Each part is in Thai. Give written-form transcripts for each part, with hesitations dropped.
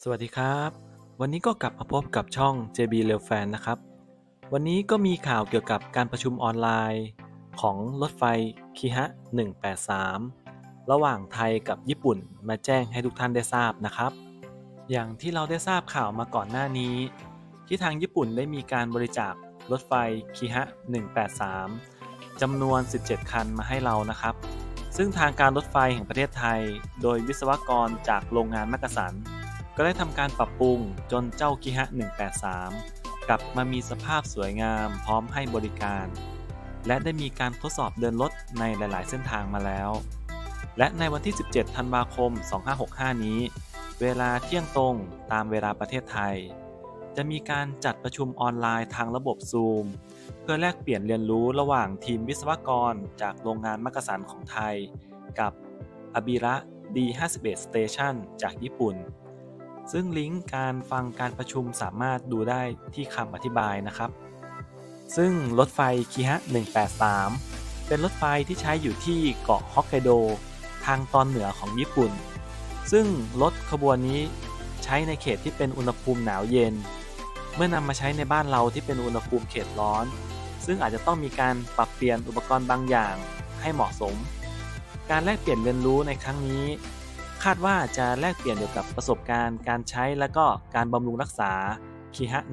สวัสดีครับวันนี้ก็กลับมาพบกับช่อง JB Rail Fan นะครับวันนี้ก็มีข่าวเกี่ยวกับการประชุมออนไลน์ของรถไฟคิฮะ183ระหว่างไทยกับญี่ปุ่นมาแจ้งให้ทุกท่านได้ทราบนะครับอย่างที่เราได้ทราบข่าวมาก่อนหน้านี้ที่ทางญี่ปุ่นได้มีการบริจาครถไฟคิฮะ183จำนวน17คันมาให้เรานะครับซึ่งทางการรถไฟแห่งประเทศไทยโดยวิศวกรจากโรงงานมักกะสันก็ได้ทำการปรับปรุงจนเจ้าคิฮะ183กลับมามีสภาพสวยงามพร้อมให้บริการและได้มีการทดสอบเดินรถในหลายๆเส้นทางมาแล้วและในวันที่17ธันวาคม2565นี้เวลาเที่ยงตรงตามเวลาประเทศไทยจะมีการจัดประชุมออนไลน์ทางระบบ Zoom เพื่อแลกเปลี่ยนเรียนรู้ระหว่างทีมวิศวกรจากโรงงานมักกะสันของไทยกับอาบิระ D51 Station จากญี่ปุ่นซึ่งลิงก์การฟังการประชุมสามารถดูได้ที่คำอธิบายนะครับซึ่งรถไฟคิฮะ183เป็นรถไฟที่ใช้อยู่ที่เกาะฮอกไกโดทางตอนเหนือของญี่ปุ่นซึ่งรถขบวนนี้ใช้ในเขตที่เป็นอุณหภูมิหนาวเย็นเมื่อนำมาใช้ในบ้านเราที่เป็นอุณหภูมิเขตร้อนซึ่งอาจจะต้องมีการปรับเปลี่ยนอุปกรณ์บางอย่างให้เหมาะสมการแลกเปลี่ยนเรียนรู้ในครั้งนี้คาดว่าจะแลกเปลี่ยนเกี่ยวกับประสบการณ์การใช้และก็การบำรุงรักษาคิฮะ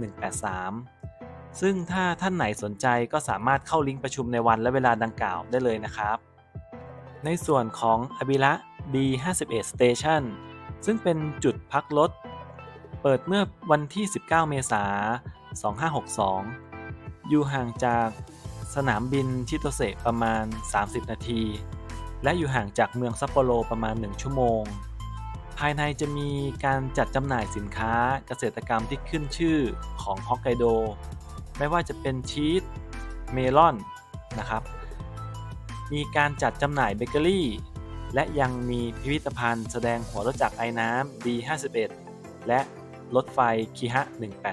183ซึ่งถ้าท่านไหนสนใจก็สามารถเข้าลิงก์ประชุมในวันและเวลาดังกล่าวได้เลยนะครับในส่วนของอาบิระ D51 Station ซึ่งเป็นจุดพักรถเปิดเมื่อวันที่19เมษายน2562อยู่ห่างจากสนามบินชิโตเซะประมาณ30นาทีและอยู่ห่างจากเมืองซัปโปโรประมาณ1ชั่วโมงภายในจะมีการจัดจำหน่ายสินค้าเกษตรกรรมที่ขึ้นชื่อของฮอกไกโดไม่ว่าจะเป็นชีสเมลอนนะครับมีการจัดจำหน่ายเบเกอรี่และยังมีพิพิธภัณฑ์แสดงหัวรถจักรไอ้น้ำ D51 และรถไฟคิฮะ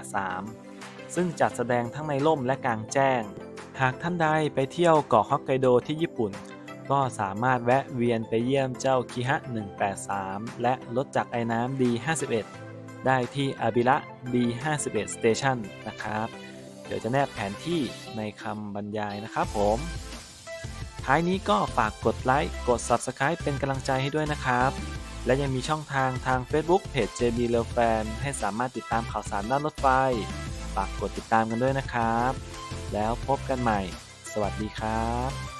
183ซึ่งจัดแสดงทั้งในร่มและกลางแจ้งหากท่านใดไปเที่ยวเกาะฮอกไกโดที่ญี่ปุ่นก็สามารถแวะเวียนไปเยี่ยมเจ้าคิฮะ183และรถจักรไอ้น้ำ D51 ได้ที่อาบิระ D51 Station นะครับเดี๋ยวจะแนบแผนที่ในคำบรรยายนะครับผมท้ายนี้ก็ฝากกดไลค์กด Subscribe เป็นกำลังใจให้ด้วยนะครับและยังมีช่องทาง Facebook เพจ JB Rail Fan ให้สามารถติดตามข่าวสารด้านรถไฟฝากกดติดตามกันด้วยนะครับแล้วพบกันใหม่สวัสดีครับ